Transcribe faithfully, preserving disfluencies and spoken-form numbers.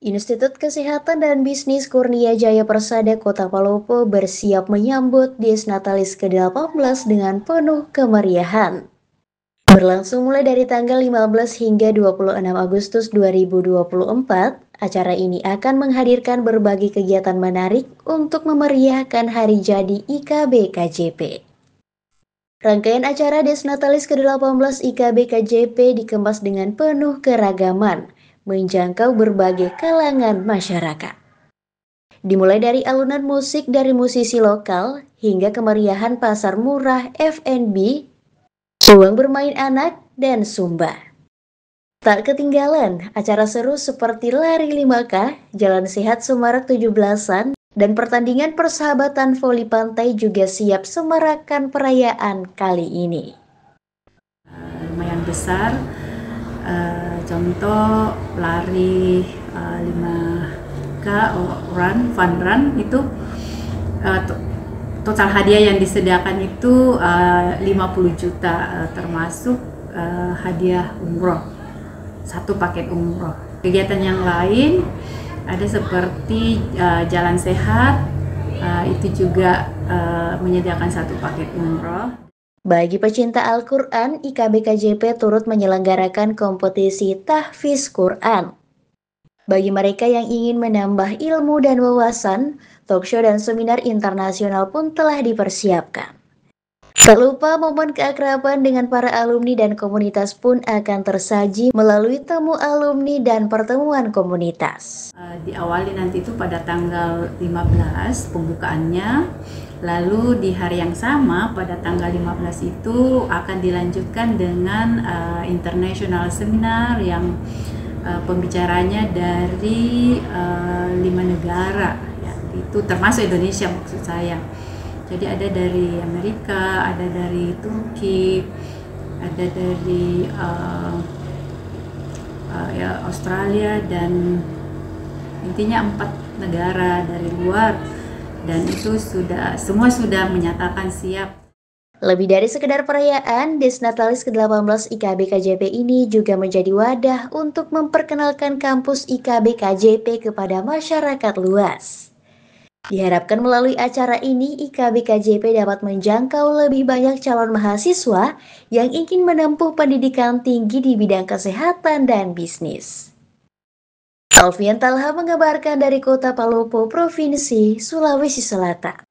Institut Kesehatan dan Bisnis Kurnia Jaya Persada Kota Palopo bersiap menyambut Desnatalis ke delapan belas dengan penuh kemeriahan. Berlangsung mulai dari tanggal lima belas hingga dua puluh enam Agustus dua ribu dua puluh empat, acara ini akan menghadirkan berbagai kegiatan menarik untuk memeriahkan hari jadi I K B K J P. Rangkaian acara Desnatalis ke delapan belas I K B K J P dikemas dengan penuh keragaman, menjangkau berbagai kalangan masyarakat. Dimulai dari alunan musik dari musisi lokal hingga kemeriahan pasar murah F and B, uang bermain anak, dan Sumba. Tak ketinggalan, acara seru seperti Lari lima K, Jalan Sehat Semarak tujuh belasan, dan pertandingan persahabatan voli pantai juga siap semarakan perayaan kali ini. Lumayan besar, uh, contoh lari uh, lima K, run, fun run itu uh, total hadiah yang disediakan itu uh, lima puluh juta, uh, termasuk uh, hadiah umroh, satu paket umroh. Kegiatan yang lain ada seperti uh, jalan sehat, uh, itu juga uh, menyediakan satu paket umroh. Bagi pecinta Al-Quran, I K B K J P turut menyelenggarakan kompetisi tahfiz Quran. Bagi mereka yang ingin menambah ilmu dan wawasan, talkshow dan seminar internasional pun telah dipersiapkan. Tak lupa momen keakraban dengan para alumni dan komunitas pun akan tersaji melalui temu alumni dan pertemuan komunitas. Uh, diawali nanti itu pada tanggal lima belas pembukaannya, lalu di hari yang sama pada tanggal lima belas itu akan dilanjutkan dengan uh, international seminar yang uh, pembicaranya dari uh, lima negara, ya, itu termasuk Indonesia maksud saya. Jadi ada dari Amerika, ada dari Turki, ada dari uh, uh, ya, Australia, dan intinya empat negara dari luar, dan itu sudah semua sudah menyatakan siap. Lebih dari sekedar perayaan, Desnatalis ke delapan belas I K B K J P ini juga menjadi wadah untuk memperkenalkan kampus I K B K J P kepada masyarakat luas. Diharapkan melalui acara ini, I K B K J P dapat menjangkau lebih banyak calon mahasiswa yang ingin menempuh pendidikan tinggi di bidang kesehatan dan bisnis. Alfian Talha mengabarkan dari Kota Palopo, Provinsi Sulawesi Selatan.